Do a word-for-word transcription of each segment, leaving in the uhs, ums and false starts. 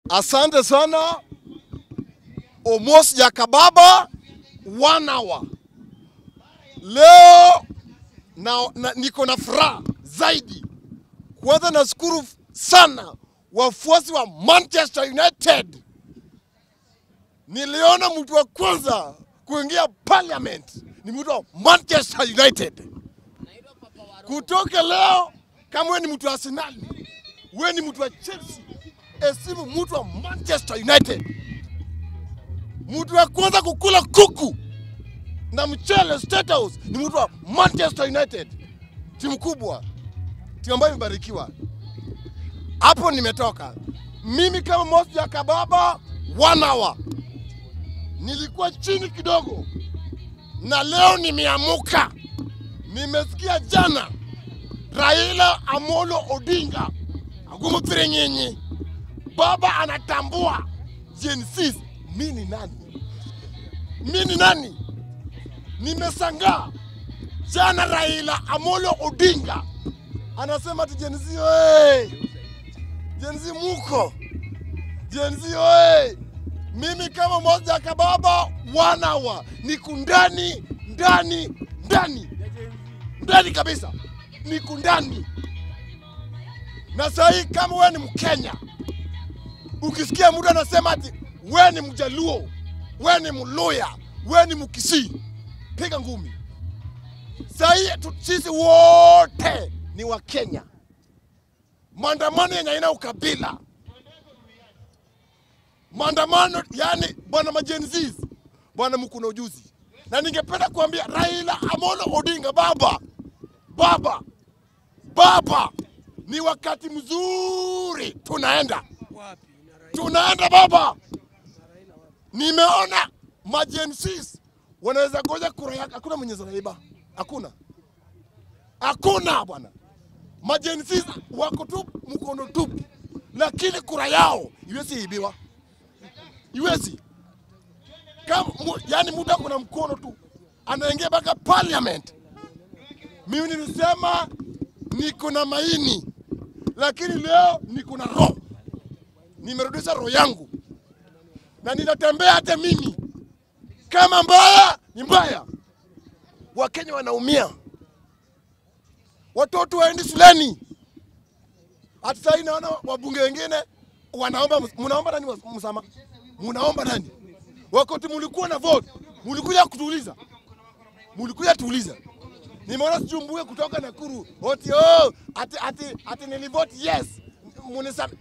Asante sana. Almost Jakababa one hour. Leo na, na niko na furaha zaidi. Kwanza nashukuru sana wafuasi wa Manchester United. Niliona mtu wa kwanza kuingia parliament ni mtu wa Manchester United. Kutoka leo kama wewe ni mtu wa Arsenal, wewe ni mtu wa Chelsea, esimu mtu wa Manchester United. Mtu wa kwanza kukula kuku na mchele State House ni mtu wa Manchester United. Timu kubwa, timu ambayo imebarikiwa. Hapo nimetoka. Mimi kama Moses Jakababa one hour. Nilikuwa chini kidogo na leo nimeamuka. Nimesikia jana Raila Amolo Odinga agumupire nyenye. Baba anatambua Gen Z. Mimi ni nani? Mimi ni nani? Nimeshangaa jana Raila Amolo Odinga anasema ati Gen Z oye. Gen Z muko. Gen Z oye. Mimi kama Moses Jakababa one hour niko ndani ndani ndani ndani kabisa, niko ndani. Na sahi kama wewe ni Mkenya, ukisikia mtu anasema ati wewe ni Mjaluo, wewe ni Mluya, wewe ni Mkisii, piga ngumi. Sahi sisi wote ni wa Kenya. Maandamano yenye haina ukabila. Maandamano yani bwana majenziz, bwana mko na ujuzi. Na ningependa kuambia Raila Amolo Odinga, baba, baba, baba, ni wakati mzuri tunaenda. Tunaenda baba. Nimeona majenziz wanaweza goja kura yake, hakuna mwenye zanaiba. Hakuna. Hakuna bwana. Majenziz wako tu mkono tupu. Lakini kura yao iwezi ibiwa. Iwezi. Kama yani muda kuna mkono tu anaingia baka parliament. Mimi nilisema niko na maini, lakini leo niko na roho. Nimerudisha roho yangu. Na nitatembea hata mimi. Kama mbaya ni mbaya. Wakenya wanaumia. Watoto waendi shuleni. Hata sasa naona wabunge wengine wanaomba, mnaomba nani msama? Mnaomba nani? Wakati mulikuwa na vote, mulikuja kutuuliza. Mulikuja tuuliza. Nimeona sijumbuke kutoka Nakuru. Oti oh, ati ati ati nilivote yes. Munisama.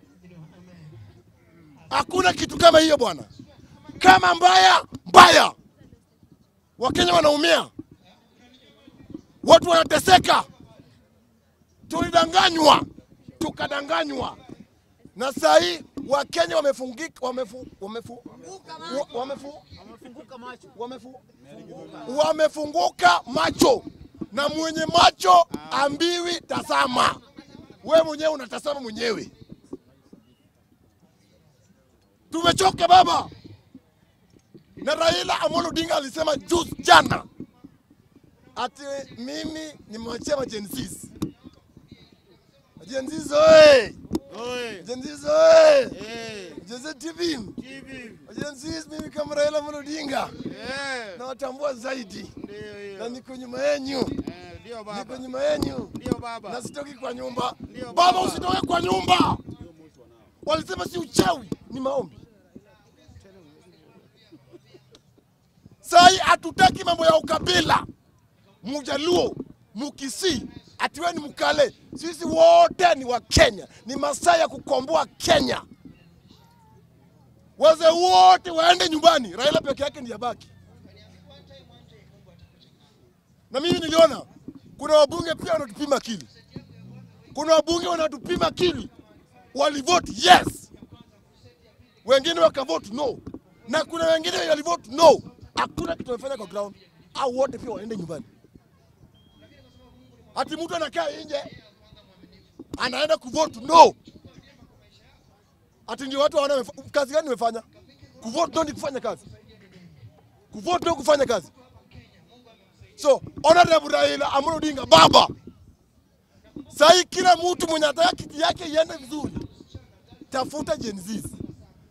Hakuna kitu kama hiyo bwana. Kama mbaya, mbaya. Wakenya wanaumia. Watu wanateseka. Tulidanganywa, tukadanganywa. Na sahi Wakenya wamefungika, wamefu, wamefu, wamefu, wamefunguka macho, wamefu, wamefunguka macho. Na mwenye macho ambiwi tazama. Wewe mwenyewe unatazama mwenyewe. Tumechoka baba. Na Raila Amolo Odinga alisema juzi jana ati mimi nimewachia Gen Z. Gen Z oye. Oye. Gen Z oye. Eh. Gen Z T V. T V. Gen Z mimi kama Raila Amolo Odinga. Eh. Na watambua zaidi. Ndio hiyo. Na niko nyuma yenu. Eh, ndio baba. Niko nyuma yenu. Ndio baba. Na sitoki kwa nyumba. Ndio baba. Baba usitoke kwa nyumba. Walisema si uchawi, ni maombi. Sai hatutaki mambo ya ukabila. Mjaluo, Mkisii, ati wewe ni Mkale. Sisi wote ni wa Kenya. Ni masaa ya kukomboa Kenya. Wazee wote waende nyumbani. Raila peke yake ndiye baki. Na mimi niliona kuna wabunge pia wanatupima akili. Kuna wabunge wanatupima akili. Walivote yes. Wengine wakavote no. Na kuna wengine walivote no. Hakuna kitu wamefanya kwa ground. Hao wote pia waende nyumbani. Ati mtu anakaa nje anaenda kuvote no. Ati ndio watu wana kazi gani wamefanya? Kuvote no ni kufanya kazi. Kuvote no kufanya kazi. So, Honorable Raila Amolo Odinga baba. Sai kila mtu mwenye ataka kiti yake iende vizuri. Tafuta Gen Z.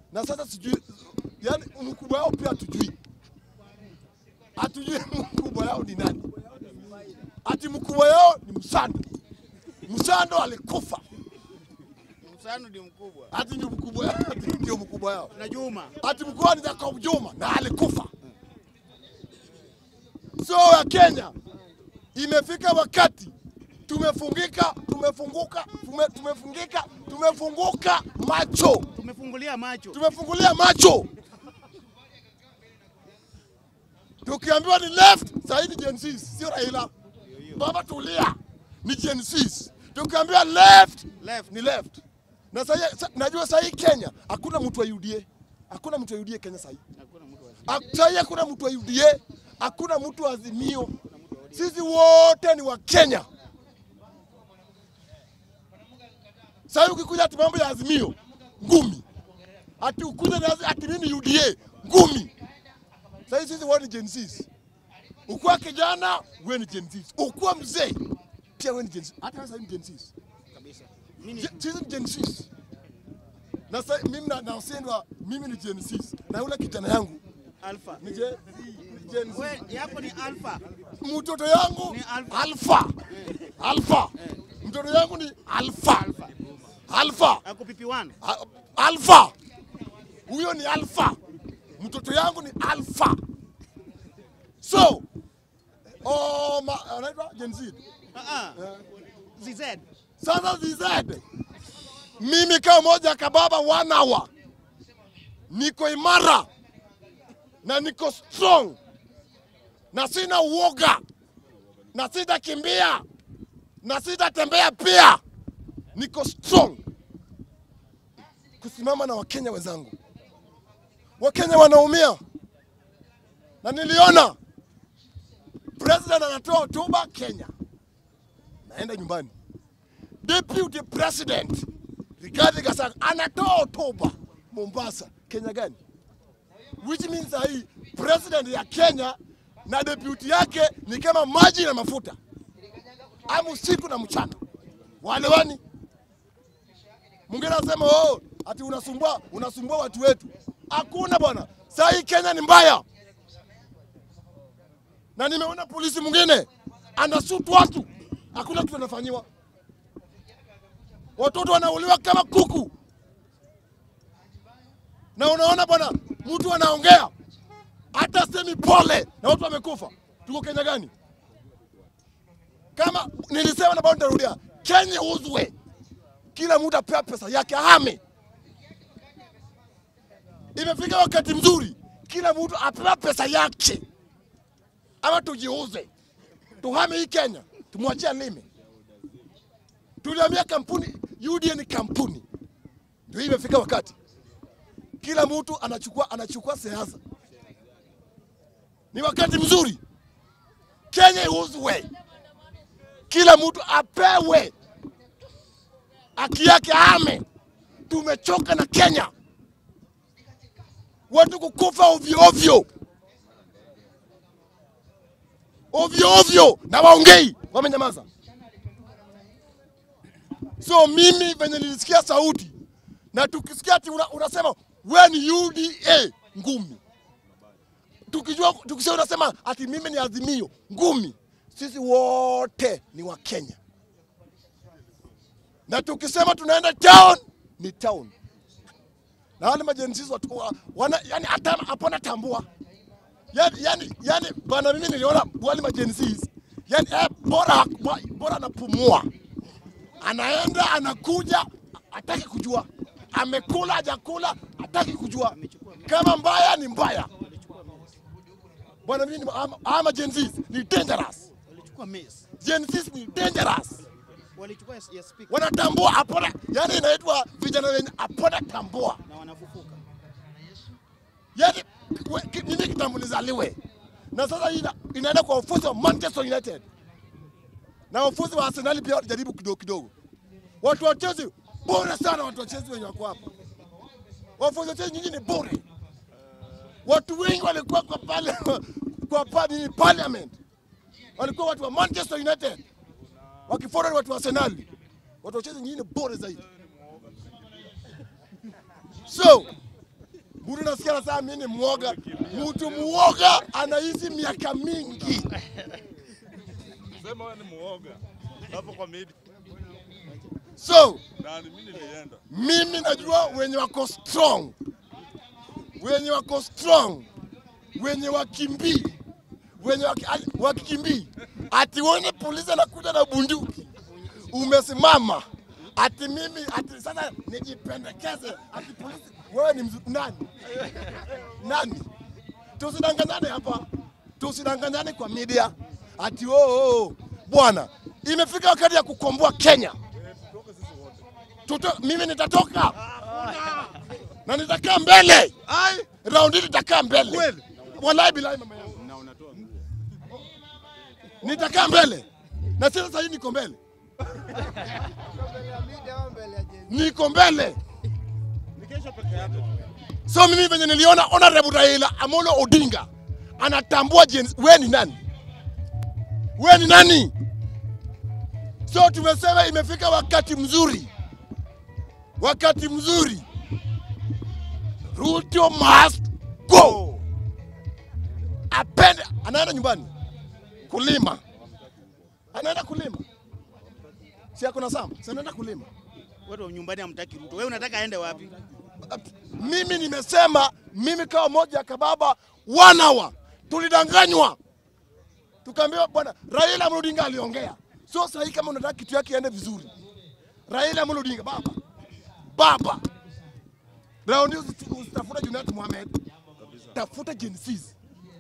Na sasa sijui, yani mkubwa wao pia hatujui. Hatujui mkubwa wao ni nani. Ati mkubwa wao ni Msando. Msando alikufa. Msando ndio mkubwa. Ati ndio mkubwa, ati ndio mkubwa wao. Na Juma. Ati mkubwa ni Jacob Juma na alikufa. So ya Kenya imefika wakati tumefungika, tumefunguka, tume, tumefungika, tumefunguka macho. Tumefungulia macho. Tumefungulia macho. Tukiambiwa ni left, sasa ni Gen Z, sio Raila. Baba tulia, ni Gen Z. Tukiambiwa left, left, ni left. Na sasa najua sasa Kenya hakuna mtu wa U D A. Hakuna mtu wa U D A Kenya sasa. Hakuna mtu wa U D A. Sasa hakuna mtu wa U D A, hakuna mtu wa Azimio. Sisi wote ni wa Kenya. Sasa ukikuja ati mambo ya Azimio, ngumi. Ati ukuja na ati nini U D A, ngumi. Sasa sisi wote ni Gen Z. Ukua kijana, wewe ni Gen Z. Ukua mzee, pia wewe ni Gen Z. Hata sasa ni Gen Z. kabisa. Mimi Sisi ni Gen Z. Na sasa mimi na naosendwa mimi ni Gen Z. Na yule kijana yangu Alpha. ni Gen Gen Z. Wewe yako ni Alpha. Mtoto yangu Ni Alpha. Alpha. Alpha. Mtoto yangu ni Alpha. Alpha. Ako P P one. Alpha. Huyo ni Alpha. Mtoto yangu ni Alpha. So, oh, anaitwa Gen Z. Ah ah. Z Z. Sasa Z Z. Mimi kama moja kababa one hour. Niko imara. Na niko strong. Na sina uoga. Na sita kimbia. Na sita tembea pia. Niko strong. Kusimama na Wakenya wenzangu. Wakenya wanaumia. Na niliona president anatoa hotuba Kenya. Naenda nyumbani. Deputy President Rigathi Gachagua anatoa hotuba Mombasa. Kenya gani? Which means hii president ya Kenya na deputy yake ni kama maji na mafuta. Amu usiku na mchana. Wale wani? Mwingine anasema oh, ati unasumbua, unasumbua watu wetu. Hakuna bwana. Sasa hii Kenya ni mbaya. Na nimeona polisi mwingine anasutu watu. Hakuna kitu anafanyiwa. Watoto wanauliwa kama kuku. Na unaona bwana, mtu anaongea hata semi pole na watu wamekufa. Tuko Kenya gani? Kama nilisema na bado nitarudia, Kenya uzwe. Kila mtu apewe pesa yake ahame. Imefika wakati mzuri, kila mtu apewe pesa yake. Ama tujiuze. Tuhame hii Kenya, tumwachie lime. Tuliambia kampuni, U D A ni kampuni. Ndio imefika wakati. Kila mtu anachukua anachukua siasa. Ni wakati mzuri. Kenya iuzwe. Kila mtu apewe haki yake ame. Tumechoka na Kenya. Watu kukufa ovyo ovyo. Ovyo ovyo na waongei wamenyamaza. So mimi venye nilisikia sauti na tukisikia ati una, unasema wewe ni U D A ngumi. Tukijua tukisema unasema ati mimi ni Azimio ngumi. Sisi wote ni wa Kenya. Na tukisema tunaenda town ni town. Na wale majenzi watu wana yani hata hapana tambua. Yani yani yani bana mimi niliona wale majenzi yani eh, bora bora anapumua. Anaenda anakuja hataki kujua. Amekula hajakula hataki kujua. Kama mbaya ni mbaya. Bwana mimi ama Gen Z ni dangerous. Walichukua miss. Gen Z ni dangerous. Walichukua ya speaker. Wanatambua hapana, yani inaitwa vijana wenye hapana tambua. Na wanafufuka. Yani nini kitambo nizaliwe. Na sasa ina, inaenda kwa ufuzi wa Manchester United. Na ufuzi wa Arsenal pia jaribu kidogo kidogo. Watu wachezi bora sana, watu wachezi wenye wako hapa. Wafuzi wachezi nyingine bora. Watu wengi walikuwa kwa pale kwa pale parliament. Walikuwa watu wa Manchester United. Wakifuata watu wa Arsenal. Watu wachezi nyingine bora zaidi. So, Mtu nasikia sasa mimi ni muoga. Mtu muoga anaishi miaka mingi. Sema wewe ni muoga. Hapo kwa midi. So, Nani mimi nilienda. Mimi najua wenye wako strong. Wenye wako strong. Wenye wakimbii. Wenye wakikimbii. Ati uone polisi anakuja na bunduki. Umesimama. Ati mimi ati sasa nijipendekeze ati polisi wewe ni mzuri nani? Nani? Tusidanganyane hapa. Tusidanganyane kwa media. Ati oh, oh, oh. Bwana, imefika wakati ya kukomboa Kenya. Tuto, mimi nitatoka. Na nitakaa mbele. Ai, raundi nitakaa mbele. Kweli? Wallahi bilahi mama yangu. Na unatoa nguo. Nitakaa mbele. Na sasa hivi niko mbele. Niko mbele. Ni kesho peke yake. So mimi venye niliona Honorable Raila Amolo Odinga anatambua wewe ni nani? Wewe ni nani? So tumesema imefika wakati mzuri. Wakati mzuri. Ruto must go. Apende anaenda nyumbani kulima. Anaenda kulima. Si hakuna samba, si anaenda kulima. Wewe nyumbani hamtaki Ruto. Wewe unataka aende wapi? Mimi nimesema mimi kama moja kababa wanawa tulidanganywa. Tukaambiwa bwana Raila Amolo Odinga aliongea. So sasa kama unataka kitu yake iende vizuri. Raila Amolo Odinga baba. Baba. Raundi usitafuta Junet Mohamed. Tafuta Genesis.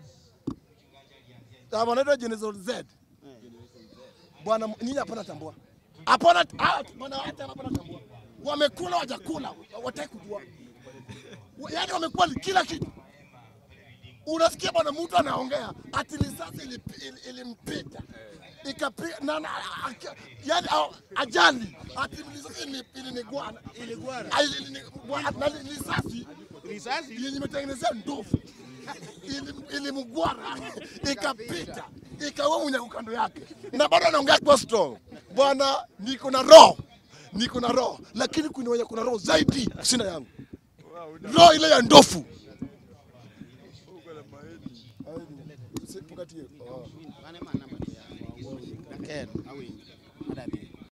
Kama unaitwa Genesis Z. Bwana nyinyi hapana tambua. Hapana bwana hata hapana tambua. Wamekula wajakula, wataki kujua. Yaani wamekuwa kila kitu. Unasikia bwana mtu anaongea ati risasi ilimpita. Ikapiga na, na yaani ajali ati risasi ilinigwana. Iligwara. Na risasi Risasi yenye imetengenezea ndovu. Ilimgwara ikapita. Ikawa mwenye kando yake. Na bado anaongea kwa strong. Bwana niko na roho. Niko na roho, lakini kuna wenye kuna roho zaidi sina yangu. Roho ile ya ndofu. Usipukatie. Oh. Wane maana maana ya. Ken, awi. Adabi.